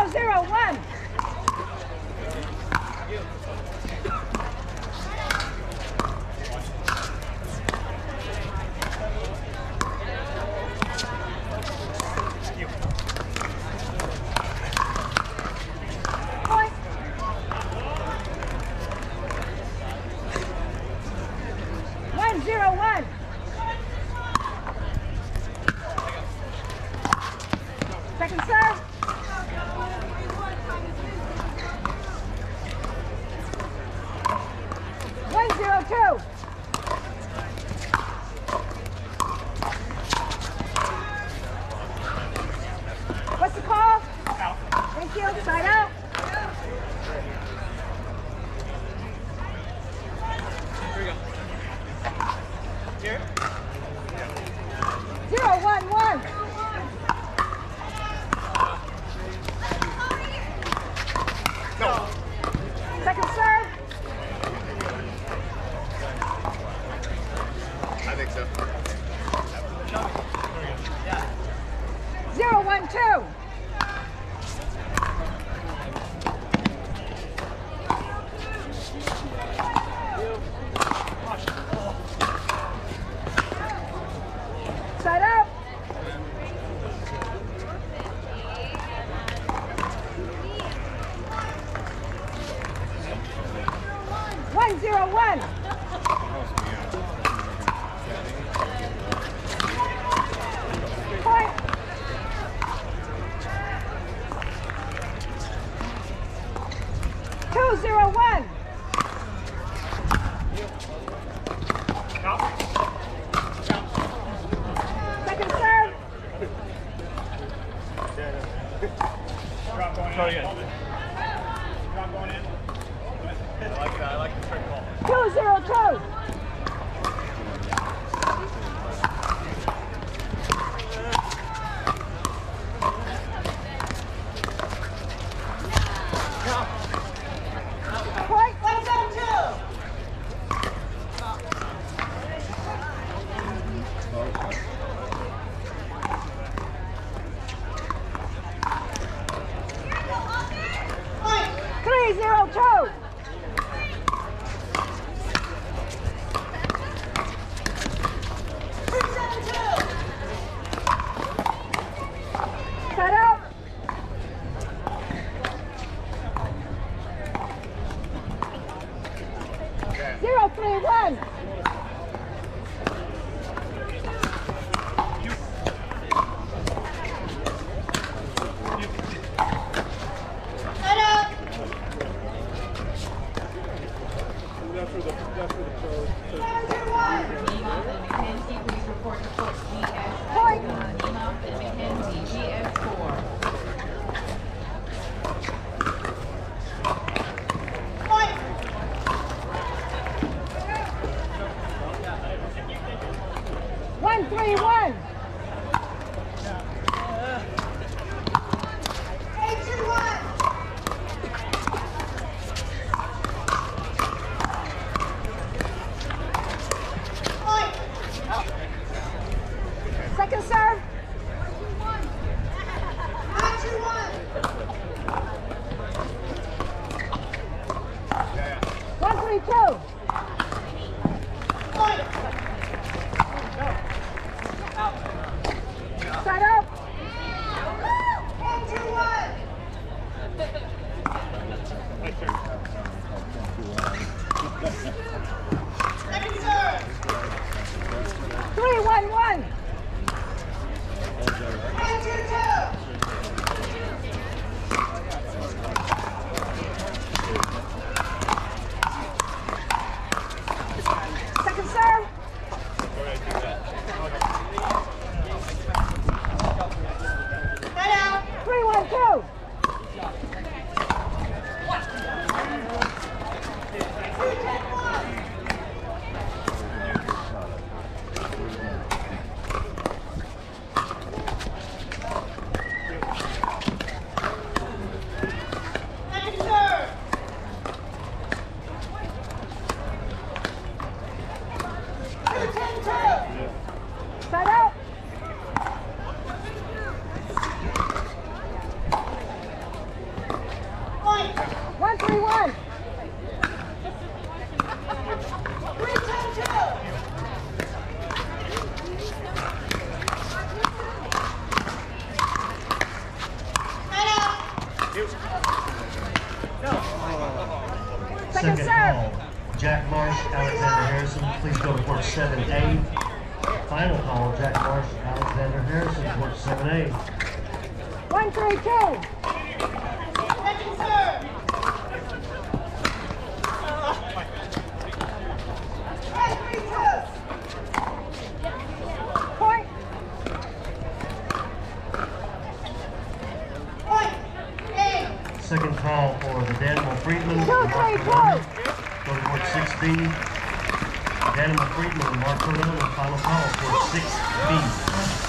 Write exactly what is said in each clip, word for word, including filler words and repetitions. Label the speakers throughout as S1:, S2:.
S1: zero one. Zero one. Second serve. One zero two. What's the call? Out. Thank you. Side out.
S2: Here we go. Here.
S1: Zero one one.
S2: No.
S1: Second serve.
S2: I think so.
S1: Zero one two. Side out. One zero one. Point. Two zero one. Second serve.
S2: Drop going in. Sorry, Drop going in. I like that. I like the trick ball.
S1: Two zero two. Point. One seven two. Three zero two. Cut out. Zero three one. Point. One three one. Eight two one. Point. Second serve. Nine two one. One three two. Point. Side up. One two one. Second serve. Three one one. One two two. Second serve. Three one two. Side out. Second serve.
S3: call, Jack Marsh, Alexander Harrison. Please go to court seven A. Final call, Jack Marsh, Alexander Harrison, court seven A.
S1: One, three, two.
S4: Second serve. One, three, two.
S1: Point.
S4: Point. Eight.
S3: Second call for the Daniel Friedman.
S1: Two,
S3: and
S1: three,
S3: Mark
S1: two.
S3: Cordona. Go to court six B. Daniel Friedman and Mark Cordona, final call for six B.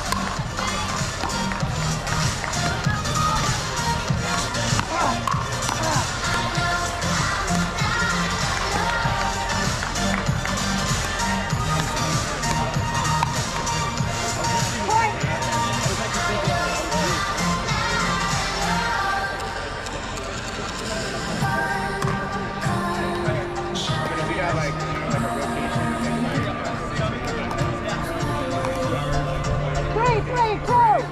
S1: Three, three, two.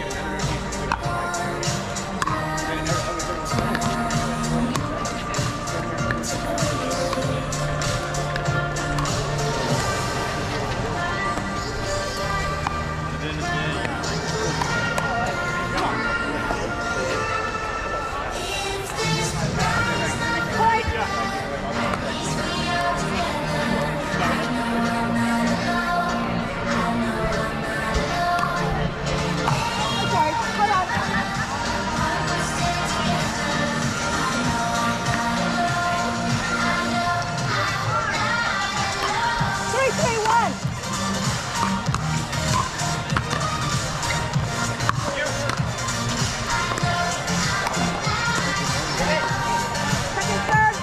S1: Okay, hold on. Three, three, one. Second serve.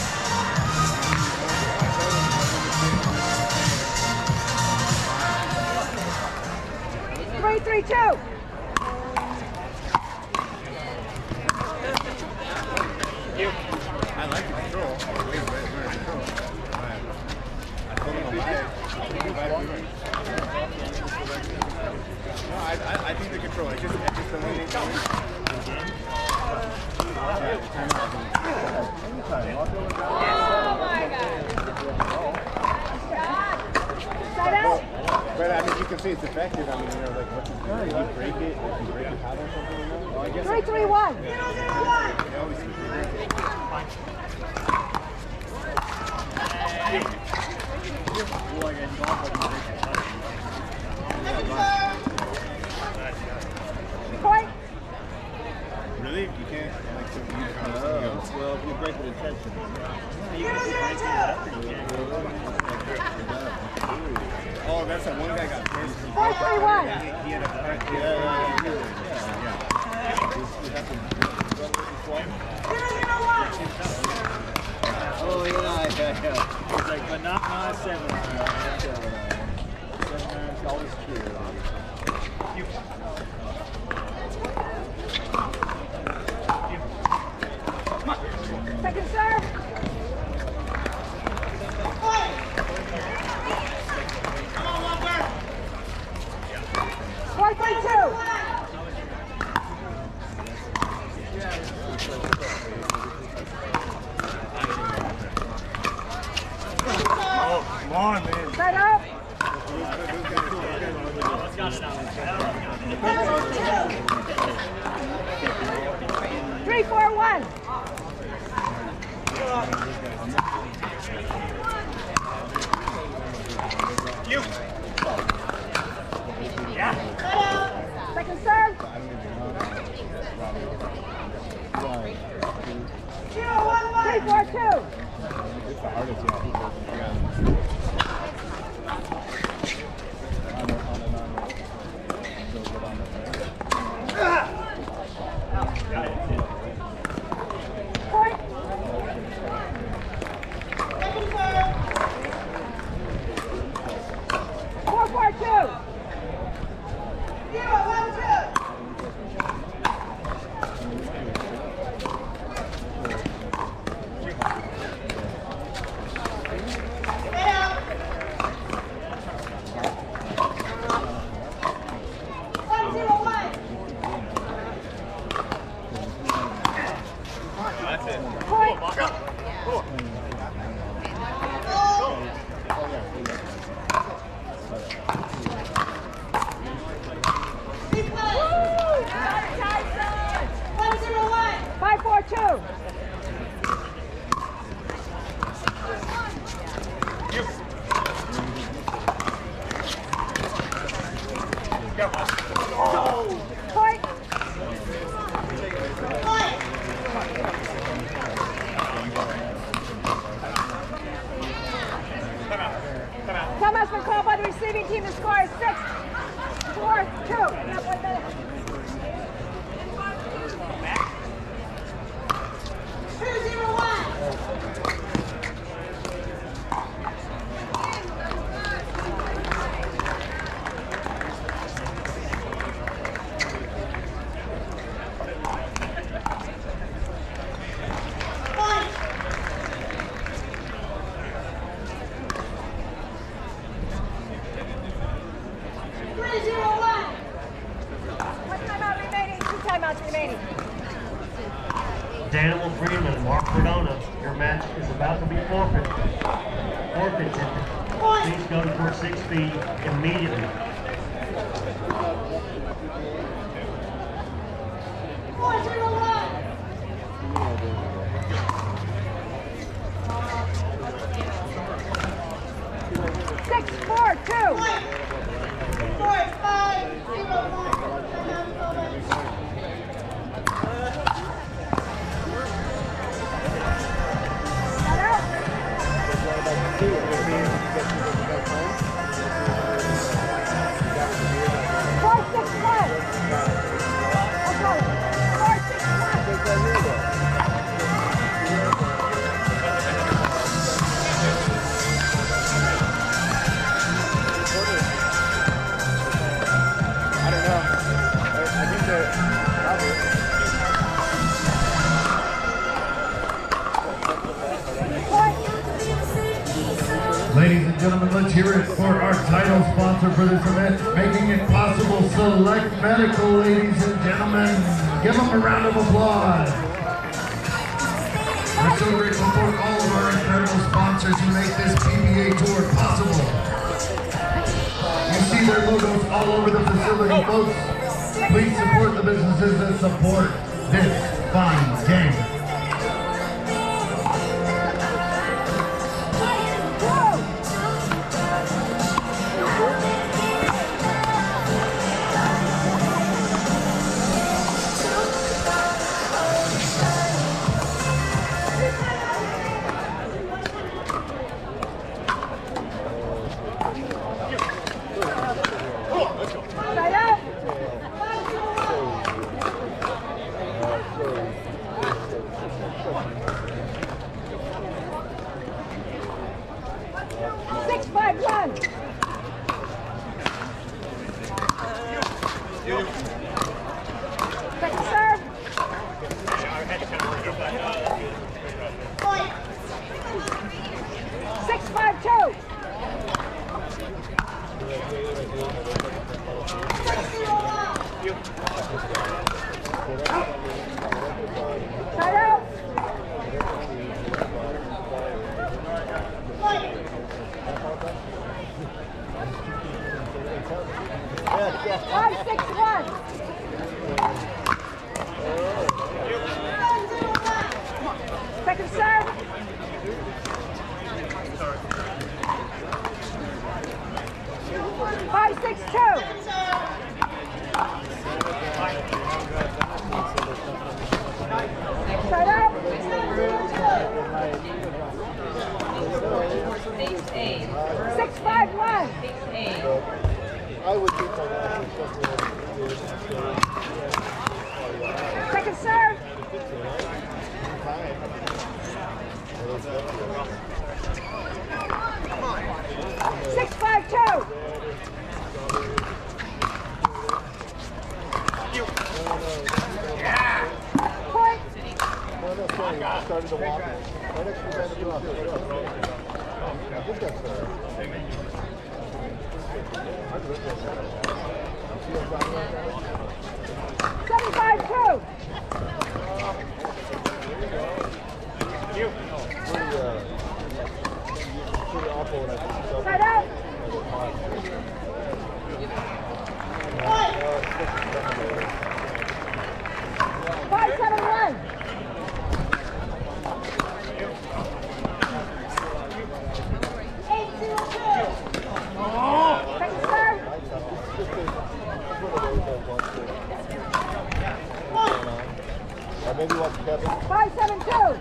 S1: Three, three, two.
S2: I like the control. No, I, I, I think the control. It's just, it's just the way they
S1: Side out.
S2: But I mean, you can see it's effective. I mean, you know, like, what you do, if you break it, if you break a paddle or something, you know? Well, I guess
S1: Three, three, one.
S2: they always keep it.
S1: Point.
S2: Really? You can't, like, so you kind of oh, well, if you break it intentionally. Oh, that's that one guy got pissed.
S1: Four, three, one.
S2: He, he had a cut. Yeah, yeah, yeah. yeah.
S5: Oh yeah, yeah, yeah. It's like, but not my seven iron. Seven iron is always clear.
S1: Second serve. Four, three, two.
S2: Oh, come on, man.
S1: Side out. Three, four, one.
S2: You. Yeah.
S1: Second serve. Three, four, two.
S2: It's the hardest, yeah.
S1: Point. Four, four, two.
S4: Zero, one, two. Get out.
S1: Point. Woo! Got it, Tyson.
S4: One zero one.
S1: Five, four, two. Point. Time has been called by the receiving team. The score is six, four, two. You have one minute.
S4: Two zero one. Three zero one.
S1: One timeout remaining. Two timeouts remaining.
S3: Daniel Freeman, Mark Cardona, your match is about to be forfeited. Forfeited. Please go to court six B immediately.
S4: Four zero one.
S1: Six, four, two.
S4: Four five zero one. Timeout over.
S1: Shut out. Four, six, one. I'll call it. Four, six, one.
S5: I don't know. I, I think they're probably.
S6: Ladies and gentlemen, let's hear it for our title sponsor for this event, making it possible, Select Medical, ladies and gentlemen. Give them a round of applause. We're so grateful for all of our incredible sponsors who make this P B A tour possible. You see their logos all over the facility, folks. Please support the businesses that support this fine game.
S1: Shut out. Six, five, one. Second serve. Six, five, two. Shut out. Five, six, one. Second serve. Five, six, two. Shut up. Six, five, one.
S5: I would think
S1: Second serve. Six, five, two. Point.
S5: started to walk. Right next to the bend across. I think that's there.
S1: Seven, five, two.
S7: maybe watch Kevin.
S1: Five seven two.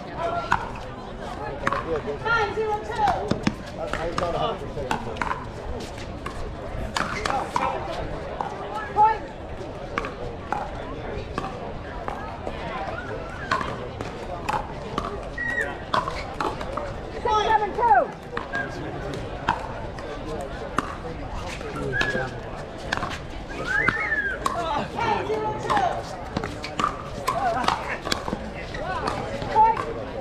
S4: Nine zero two.
S7: I'm not one hundred percent.
S1: Point. Six seven two.
S4: Ten zero two.
S1: Point.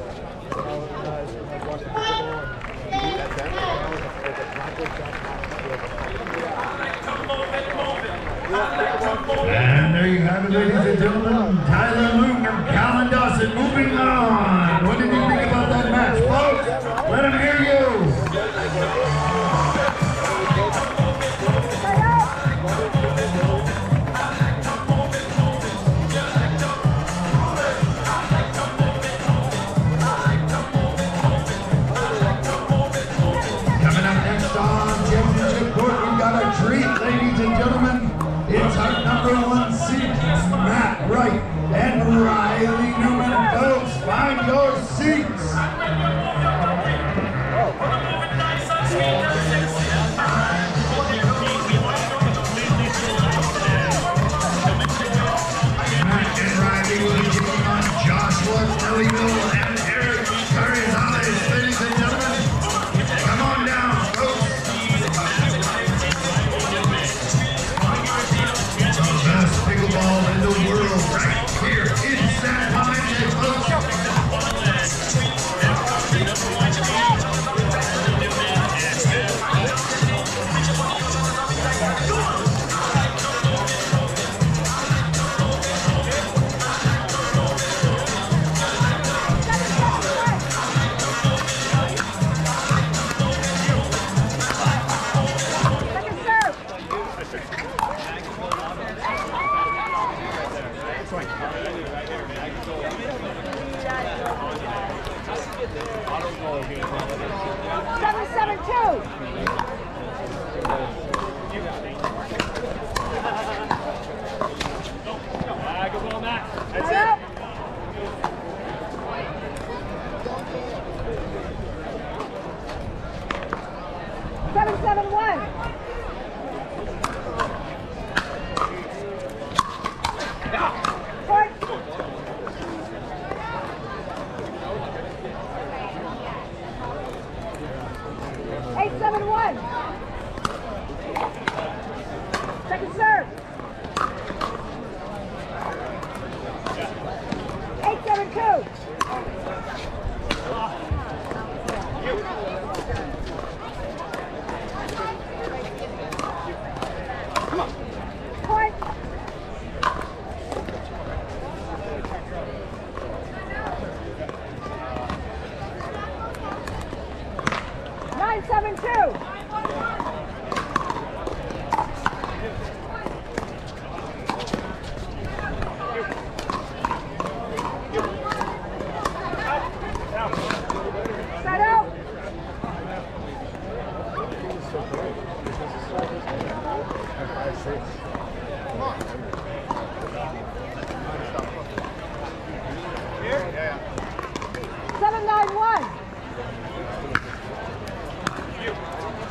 S6: And there you have it, ladies and gentlemen. Tyler Luton and Calvin Dawson moving on. What did you think about that match, folks? Let them hear you.
S1: Stay up.
S6: Coming up next on Championship Court, we've got a treat, ladies and gentlemen. It's our number one seed, Matt Wright and Riley Newman. Folks, find your seats. Matt and Riley will be taking on Joshua Kellyville and Eric Carizales, ladies and gentlemen. Come on down, folks. The best pickleball in the world right here in San Clemente, folks.
S1: Second serve. Seven seven two.
S2: Ah, good ball, Matt. That's
S1: Stay up. Seven seven one. Point. Eight seven one. Second serve. Eight seven two. Point. Nine seven two. Set out. Seven nine one.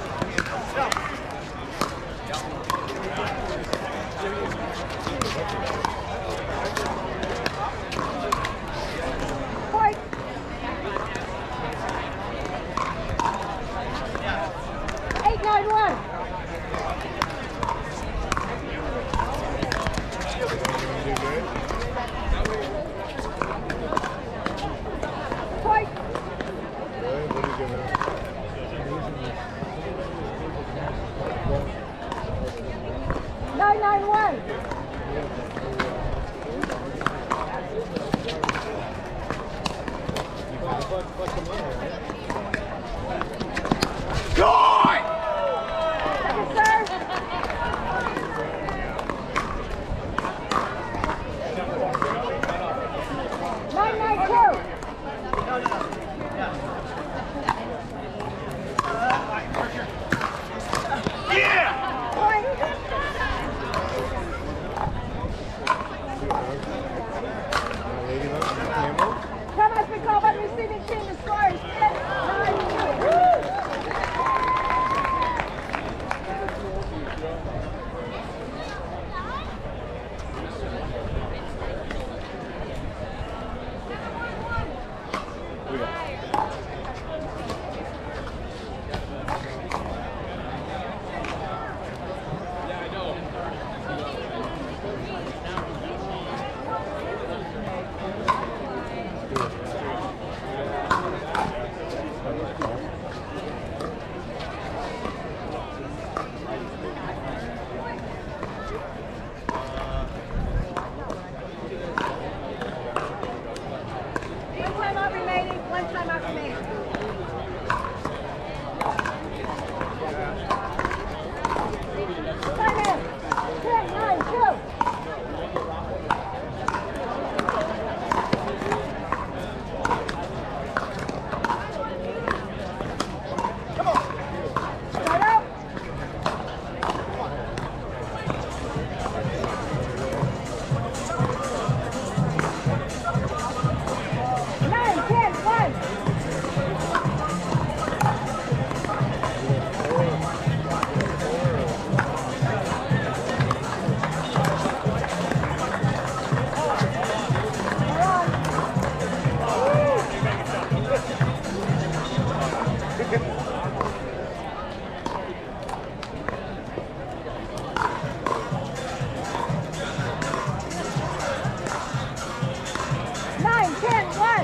S1: ten, one.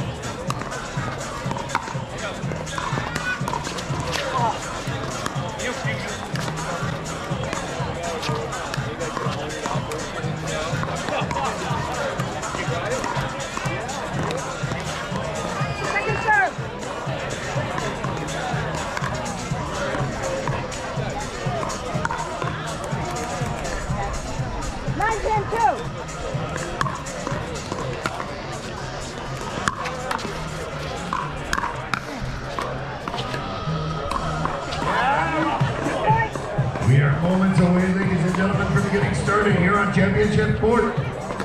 S1: Second serve. Nine, ten, two.
S6: We are moments away, ladies and gentlemen, from getting started here on Championship Court.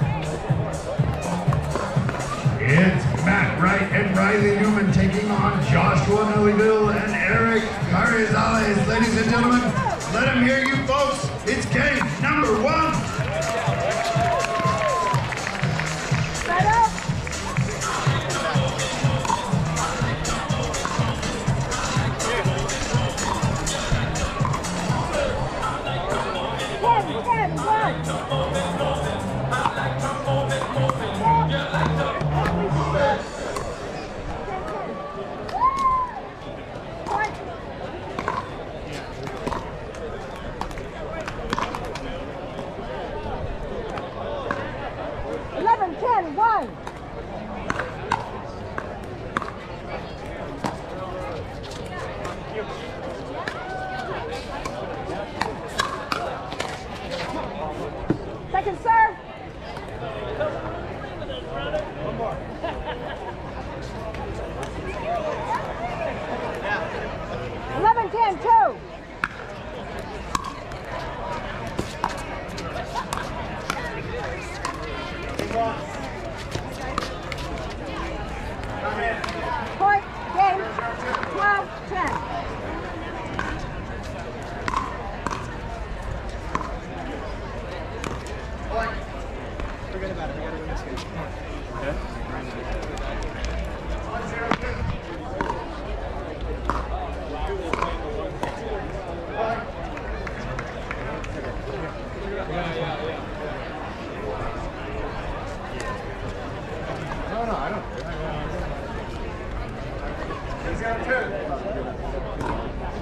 S6: It's Matt Wright and Riley Newman taking on Joshua Nellyville and Eric Carrizales. Ladies and gentlemen, let them hear you folks. It's game number one.
S1: Set up. ten, ten, one. Eleven, ten, one. Second serve. Eleven, ten, two. Point, game, twelve, ten.
S5: Forget about it. We gotta win this game. Okay. No, no, I don't. He's got two.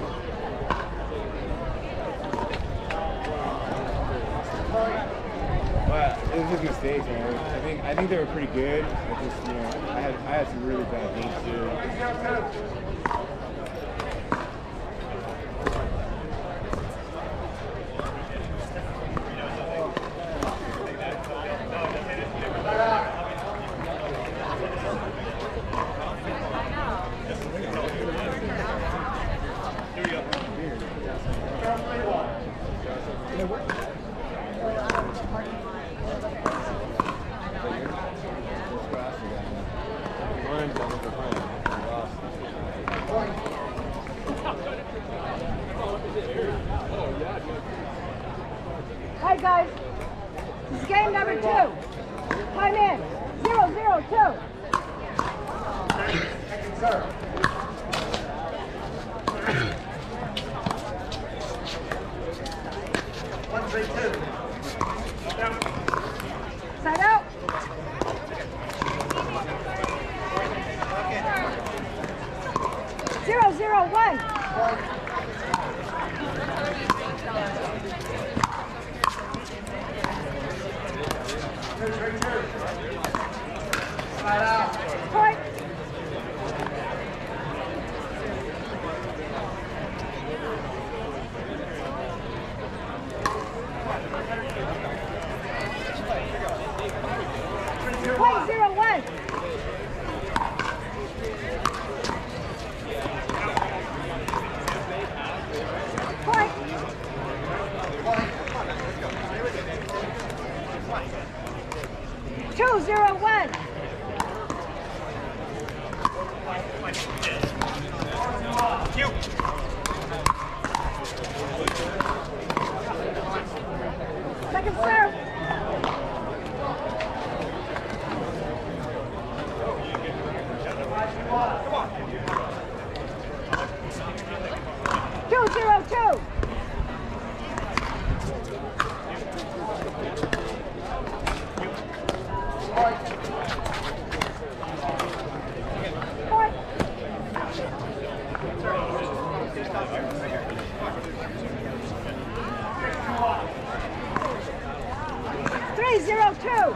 S8: But it was just mistakes, man. I think I think they were pretty good. But just you know, I had I had some really bad games too.
S1: Hi guys, this is game number two. Time in, zero, zero, two.
S6: One, three, two.
S1: Side out. Zero, zero, one. Point. Point, zero, one. Point. Two, zero, one. Second serve. Two, zero, two. three zero two.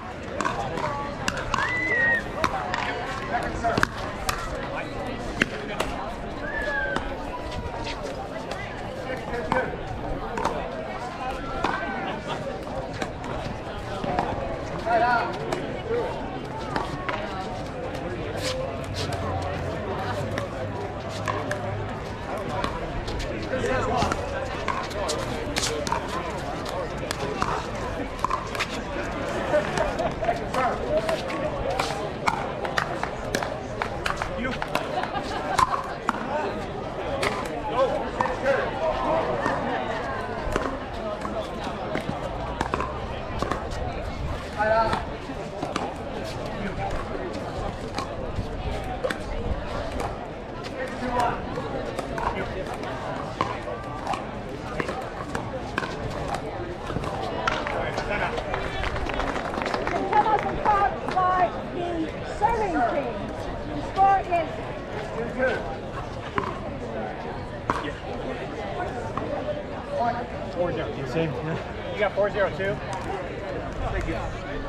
S2: You got four zero two? Thank you.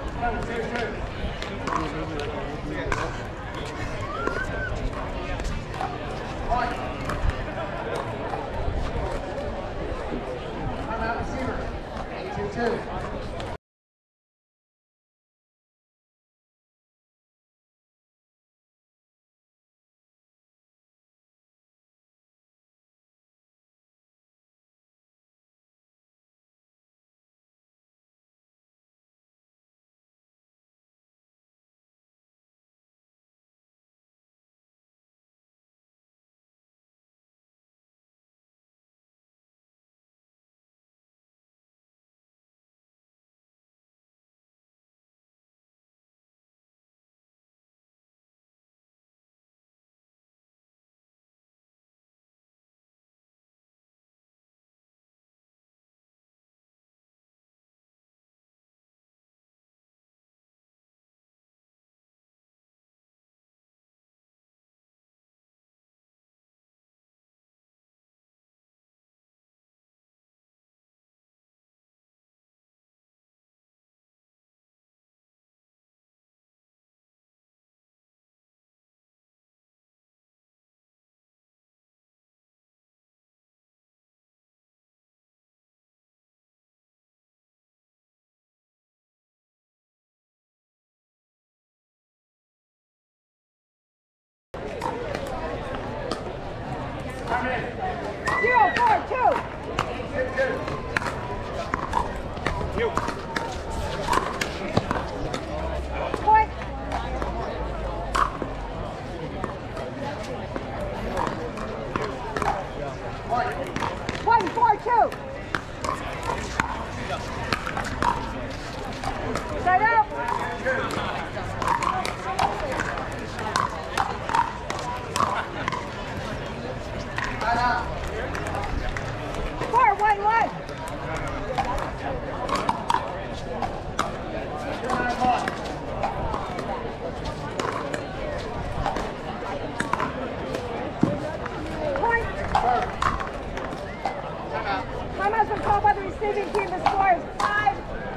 S6: Timeout receiver. eight two two.
S1: Zero four two.
S2: You.
S1: Point. One four two. Side out. Four one one. Point. Timeout's been called by the receiving team. The score is five.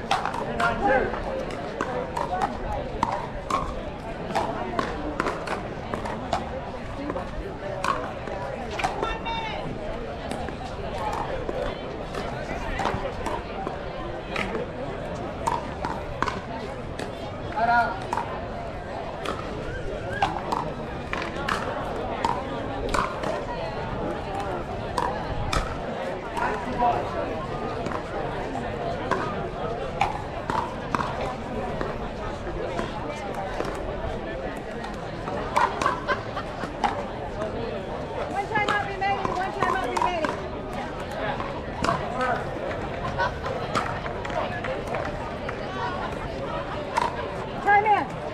S1: One timeout remaining. One timeout remaining. Time in.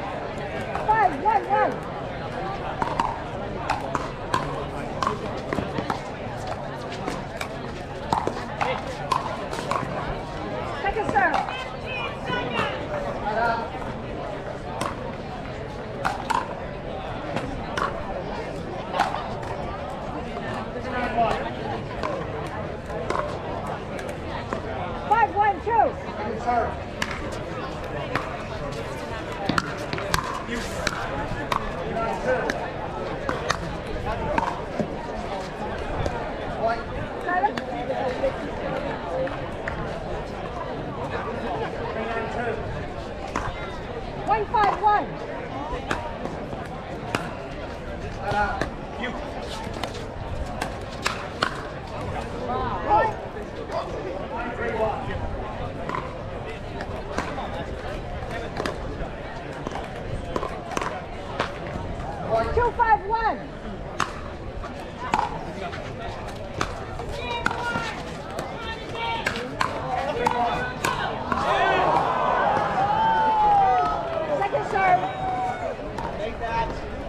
S1: five one.
S2: You.
S1: Point. Two five one. Second serve.
S5: Take that.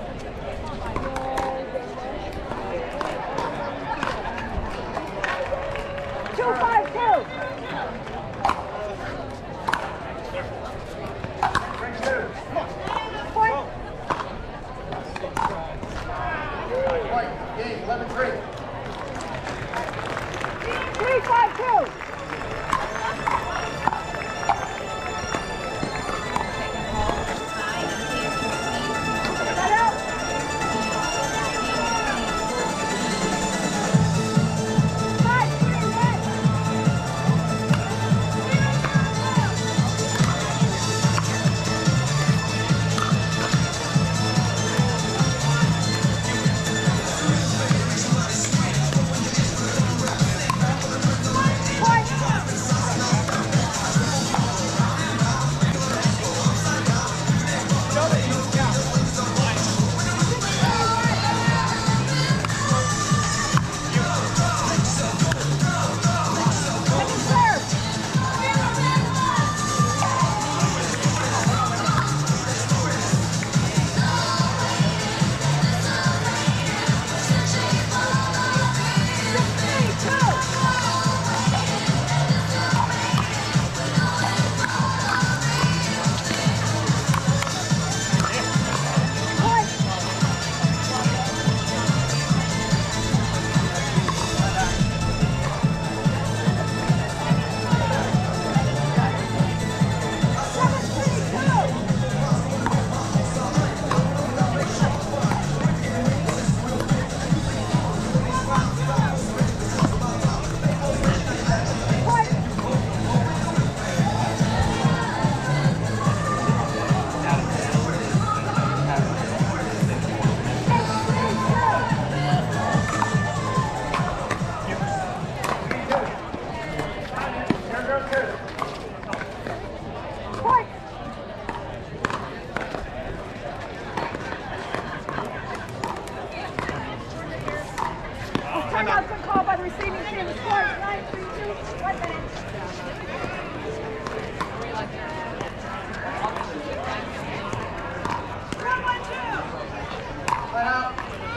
S1: Two five two. Point.
S6: Game, eleven three.
S1: Three five two. Set up. Five three one. Timeout's been called by the receiving team. The score is nine three two. One minute. One, one, two.
S6: Let out.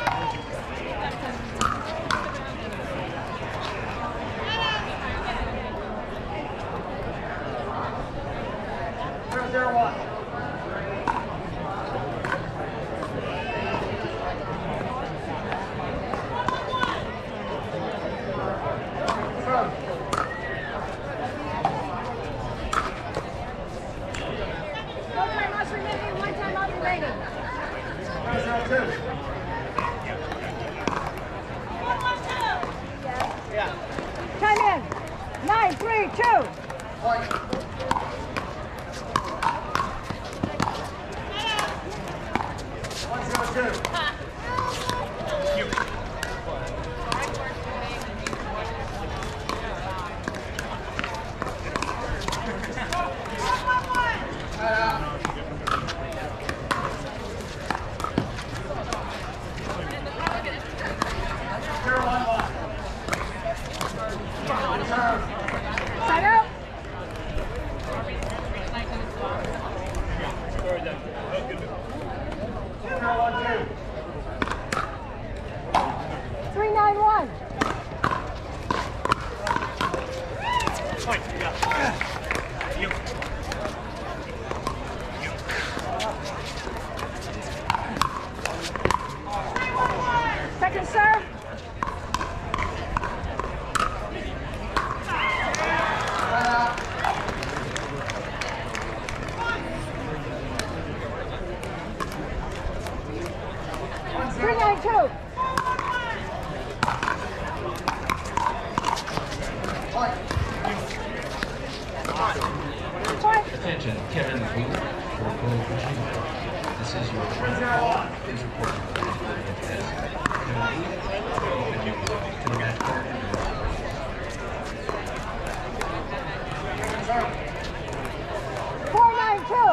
S6: Zero, zero, one.
S1: No timeouts remaining. One timeout remaining.
S6: Zero, two.
S1: Time in. Nine, three, two.
S6: Point. One, zero, two.
S1: Set up. Three nine one.
S2: Point. Yeah. You.
S1: Second serve. Three nine two. Point.
S9: Attention, Kevin Booth.
S3: for gold achievement. This is your front call. Please report to the test. Continue to the match card.
S1: Four nine two.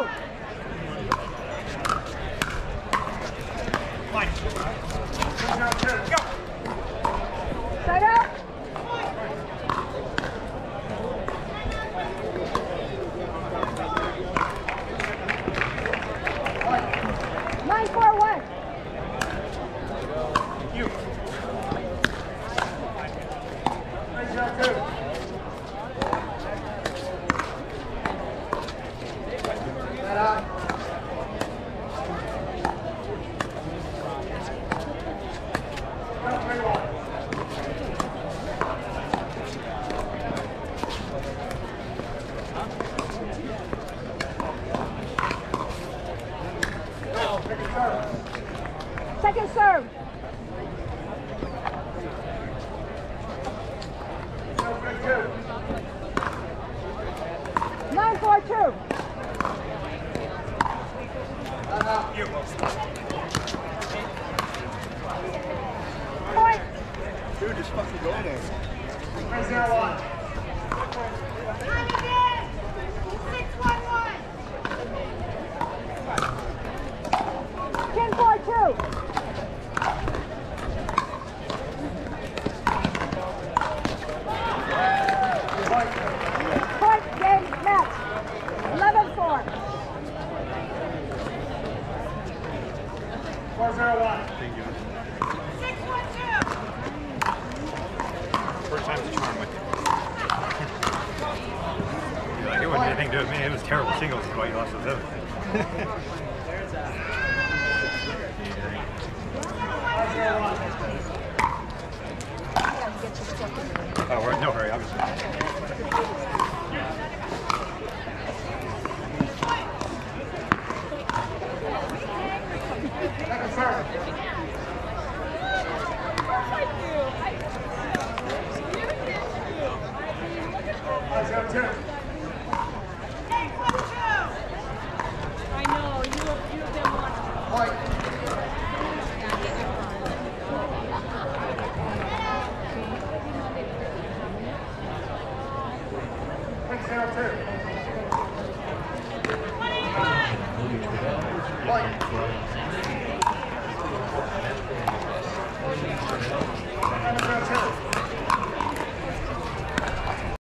S1: Side out. Nine four one.
S2: You.
S1: Second serve. Nine four two. Point.
S5: Dude, just fucking go there.
S2: Zero one.
S4: Time again. Six one one.
S1: Ten four two. Point game match. Eleven four.
S2: Four zero one.
S4: Six one two.
S9: First time's a charm with you. You're like, it wasn't anything to do with me. It was terrible singles. That's why you lost those other things. Oh, we're in no hurry, obviously.
S2: Second serve. Five zero two.
S4: Eight one two.
S1: I know, you have, you have been one.
S2: Six zero two.